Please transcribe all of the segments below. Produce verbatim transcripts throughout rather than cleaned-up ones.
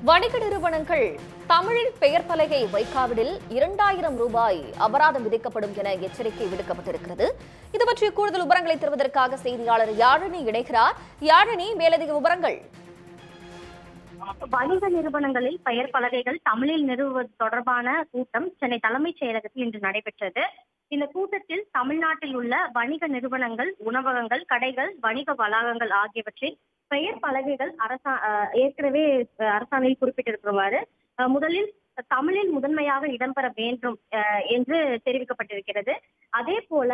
வணிக நிறுவனங்கள் தமிழில் பெயர் பலகை வைக்காவிடில் இரண்டாயிரம் ரூபாய் அபராதம் விதிக்கப்படும் என எச்சரிக்கை விடுக்கப்பட்டிருக்கிறது. இது பற்றிய கூடுதல் விவரங்களை தருவதற்காக செய்தியாளர் யாழினி இணைகிறார். யாழினி, மேலதிக விவரங்கள். வணிக நிறுவனங்களில் பெயர் பலகைகள் தமிழில் நிறுவுவது தொடர்பான கூட்டம் சென்னை தலைமைச் செயலகத்தில் இன்று நடைபெற்றது. இந்த கூட்டத்தில் தமிழ்நாட்டில் உள்ள வணிக நிறுவனங்கள், உணவகங்கள், கடைகள், வணிக வளாகங்கள் ஆகியவற்றில் பெயர் பலகைகள் அரசா ஏற்கனவே அரசாணையில் குறிப்பிட்டிருக்கிறவாறு முதலில் தமிழில் முதன்மையாக இடம்பெற வேண்டும் என்று தெரிவிக்கப்பட்டிருக்கிறது. அதே போல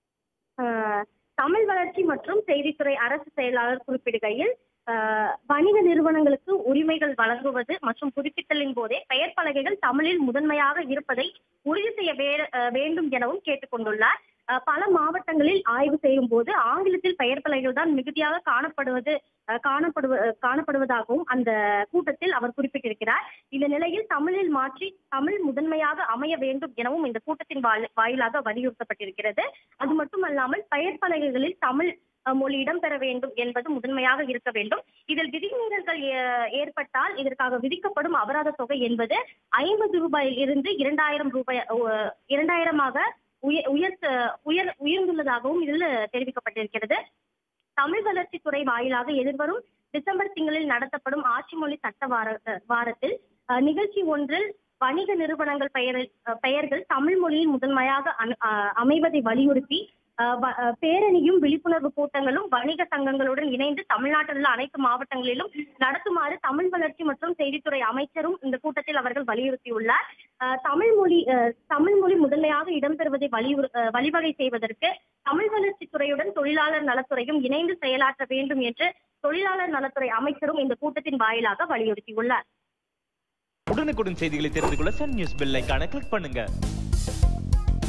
தமிழ் வளர்ச்சி மற்றும் செய்தித்துறை அரசு செயலாளர் குறிப்பிடுகையில் வணிக நிறுவனங்களுக்கு உரிமைகள் வழங்குவது மற்றும் புதுப்பித்தலின் போதே பெயர் பலகைகள் தமிழில் முதன்மையாக இருப்பதை உறுதி செய்ய வேண்டும் எனவும் கேட்டுக்கொண்டுள்ளார். பல மாவட்டங்களில் ஆய்வு செய்யும் போது ஆங்கிலத்தில் பெயர் பலகைகள் தான் மிகுதியாக காணப்படுவது காணப்படுவ காணப்படுவதாகவும் அந்த கூட்டத்தில் அவர் குறிப்பிட்டிருக்கிறார். இந்த நிலையில் தமிழில் மாற்றி தமிழ் முதன்மையாக அமைய வேண்டும் எனவும் இந்த கூட்டத்தின் வாயிலாக வலியுறுத்தப்பட்டிருக்கிறது. அது மட்டுமல்லாமல் பெயர் பலகைகளில் தமிழ் மொழி இடம்பெற வேண்டும் என்பது முதன்மையாக இருக்க வேண்டும். இதில் விதிமீறல்கள் ஏற்பட்டால் இதற்காக விதிக்கப்படும் அபராத தொகை என்பது ஐம்பது ரூபாயில் இருந்து இரண்டாயிரம் ரூபாய் இரண்டாயிரமாக உயர் உயர் உயர்ந்துள்ளதாகவும் இதில் தெரிவிக்கப்பட்டிருக்கிறது. தமிழ் வளர்ச்சித்துறை வாயிலாக எதிர்வரும் டிசம்பர் திங்களில் நடத்தப்படும் ஆட்சி மொழி சட்ட வார வாரத்தில் நிகழ்ச்சி ஒன்றில் வணிக நிறுவனங்கள் பெயரில் பெயர்கள் தமிழ் மொழியில் முதன்மையாக அமைவதை வலியுறுத்தி பேரணியும் விழிப்புணர்வு கூட்டங்களும் வணிக சங்கங்களுடன் இணைந்து தமிழ்நாட்டில் உள்ள அனைத்து மாவட்டங்களிலும் நடத்துமாறு தமிழ் வளர்ச்சி மற்றும் செய்தித்துறை அமைச்சரும் இந்த கூட்டத்தில் அவர்கள் வலியுறுத்தியுள்ளார். தமிழ் மொழி தமிழ் மொழி முதன்மையாக இடம்பெறுவதை வலியுறு வழிவகை செய்வதற்கு தமிழ் வளர்ச்சி துறையுடன் தொழிலாளர் நலத்துறையும் இணைந்து செயலாற்ற வேண்டும் என்று தொழிலாளர் நலத்துறை அமைச்சரும் இந்த கூட்டத்தின் வாயிலாக வலியுறுத்தியுள்ளார். உடனுக்குடன் செய்திகளை தெரிந்து கொள்ள சன் நியூஸ் பெல் ஐகானை கிளிக் பண்ணுங்க.